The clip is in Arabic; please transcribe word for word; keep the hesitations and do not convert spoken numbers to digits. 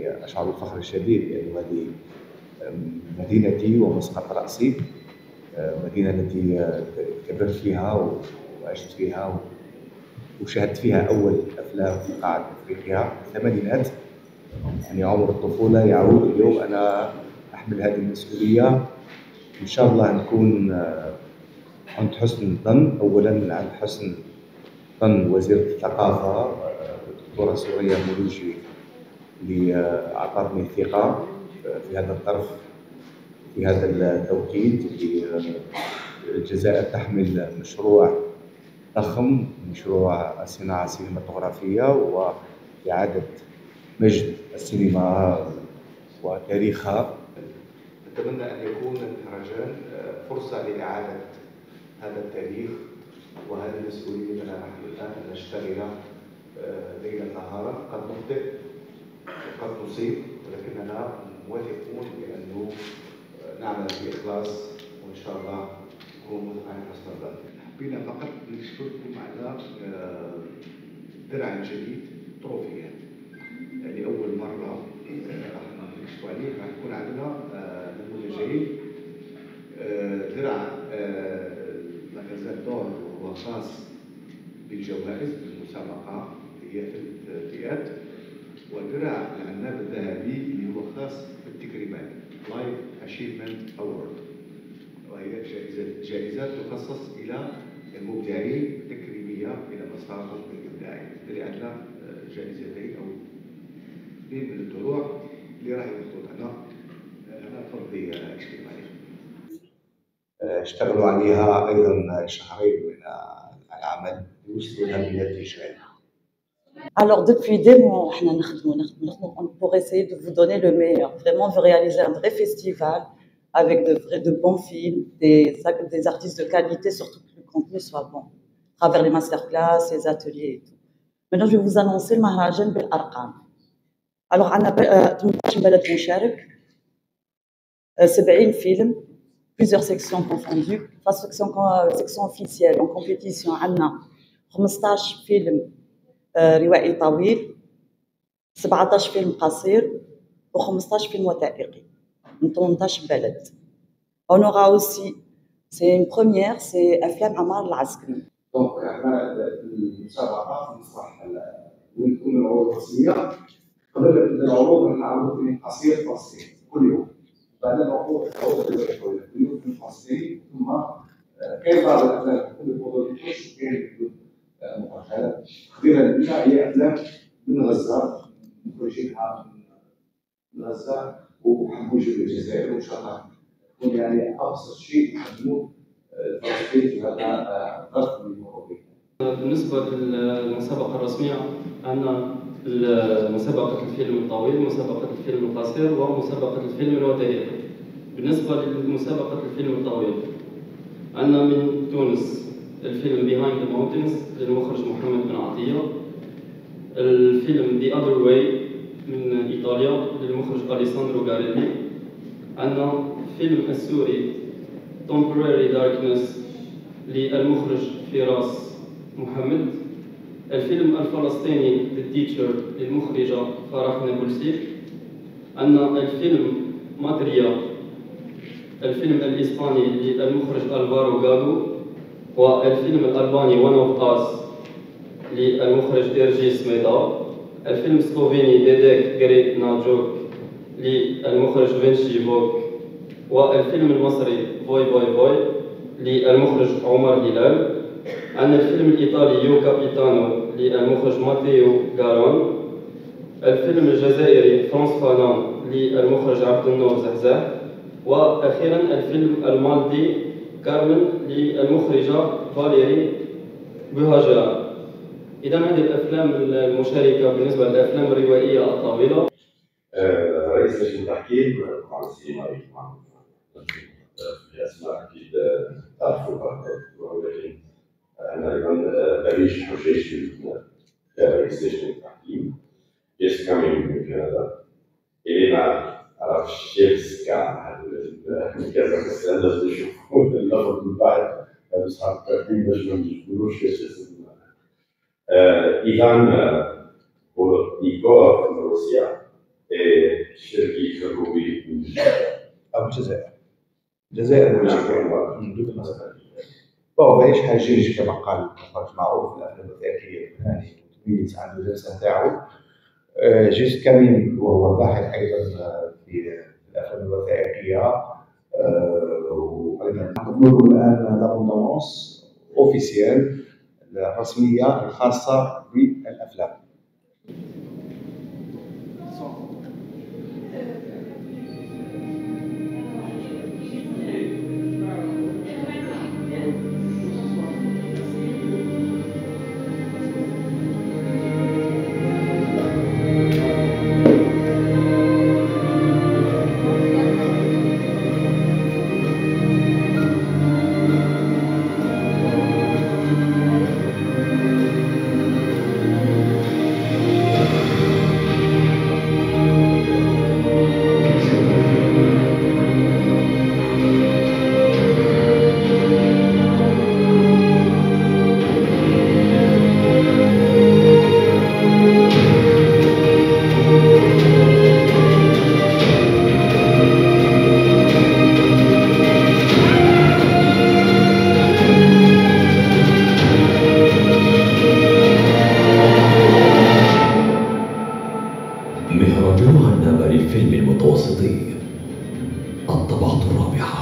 يعني أشعر بالفخر الشديد لأن هذه مدينتي ومسقط رأسي، مدينة التي كبرت فيها وعشت فيها وشاهدت فيها أول أفلام في قاعة أفريقيا في الثمانينات. يعني عمر الطفولة يعود اليوم. أنا أحمل هذه المسؤولية، إن شاء الله نكون عند حسن الظن. أولاً عند حسن ظن وزيرة الثقافة الدكتورة سوريا مولوجي اللي أعطتني الثقة في هذا الظرف في هذا التوقيت. الجزائر تحمل مشروع ضخم، مشروع الصناعة السينماتوغرافية وإعادة مجد السينما وتاريخها. نتمنى أن يكون المهرجان فرصة لإعادة هذا التاريخ وهذه المسؤولية التي نحن الآن أن نشتغل ليلا نهارا. قد نخطئ وقد نصيب، ولكننا موافقون بأنه نعمل بإخلاص وإن شاء الله نكون عن حسن الظن. حبينا فقط نشكركم على درع جديد تروفيا، يعني أول مرة راح نكشفوا عليه. راح يكون عندنا نموذجين. درع لاكازيت دور وهو خاص بالجوائز بالمسابقة اللي هي ثلاث فئات، ودرع العناب الذهبي اللي هو خاص بالتكريمات لايف اشيفمنت اوورد، وهي جائزة جائزات تخصص إلى المبدعين تكريمية إلى مسارهم الإبداعي. درعت له جائزتين أو اثنين من الدروع اللي راح ياخذوا. أنا أنا فرضي أشتغل عليها. اشتغلوا عليها أيضا شهرين من العمل وصلوا لها بنتيجة. Alors depuis des mois, احنا نخدموا نخدموا pour essayer de vous donner le meilleur. Vraiment, de réaliser un vrai festival avec de vrais, de bons films, des, des artistes de qualité, surtout que le contenu soit bon, à travers les masterclass, les ateliers et tout. Maintenant, je vais vous annoncer le Maharajan bil Arqam. Alors, on a ثمنطاش بلد مشارك، sept films, plusieurs sections confondues. La section, section officielle en compétition, on a خمسطاش films روائي طويل، سبعطاش فيلم قصير، وخمسطاش فيلم وثائقي من ثمنطاش بلد. On aura aussi, c'est une première, c'est أفلام عمار العسكري. دونك احنا المسابقة في مسرح وين تكون العروض الرسمية. قبل العروض نعرض فيلم قصير فلسطيني كل يوم، بعد العروض العروض الإلكترونية كل يوم فيلم فلسطيني، ثم كاين بعض الأفلام كل بطولة تخش كاين مؤخرا خذينا البيئة هي أفلام من غزة مخرجينها من غزة وحبوا يجوا للجزائر وإن شاء الله تكون يعني أبسط شيء يقدموه فلسطين في هذا الظرف اللي يمر به. بالنسبة للمسابقة الرسمية عندنا مسابقة الفيلم الطويل، مسابقة الفيلم القصير، ومسابقة الفيلم الوثائقي. بالنسبة لمسابقة الفيلم الطويل عندنا من تونس الفيلم Behind the Mountains للمخرج محمد بن عطية، الفيلم The Other Way من إيطاليا للمخرج أليساندرو غاريلي، عندنا فيلم السوري Temporary Darkness للمخرج فراس محمد، الفيلم الفلسطيني The Teacher للمخرجة فرح نابلسي، عندنا الفيلم ماتريا الفيلم الإسباني للمخرج ألفارو غاغو، والفيلم الألباني One of Us للمخرج ديرجي سميدا، الفيلم السلوفيني ديديك غري ناجوك للمخرج فينشي فوك، والفيلم المصري فوي فوي فوي للمخرج عمر هلال. عندنا الفيلم الإيطالي يو كابيتانو للمخرج ماتيو غارون، الفيلم الجزائري فرانس فانان للمخرج عبد النور زحزاح، وأخيرا الفيلم المالدي كارمن للمخرجة فاليري بوهاجران. إذا هذه الأفلام المشاركة بالنسبة للأفلام الروائية الطويلة. رئيس لجنة التحكيم مع السينما في أسماء أكيد تعرفوها، ولكن أنا أيضا بليش حجيج رئيس لجنة التحكيم is coming من كندا. إلي ما عرفش كيف كاع كازاخستان لازم نشوفوا اللفظ من بعد بس حتى باش ما نجبروش كاش اسم إيفان Igor من روسيا الجزائر. الجزائر دوله المغرب. بون ماهيش حاجيج كما قال المخرج معروف الافلام الوثائقيه الفناني متميز عنده الجلسه نتاعو. جيست كامين وهو باحث ايضا في الافلام الوثائقيه، وايضا نقدم لكم الان لابوندونس اوفيسيال الرسميه الخاصه بالافلام. مهرجان عنابة للفيلم المتوسطي الطبعة الرابعة.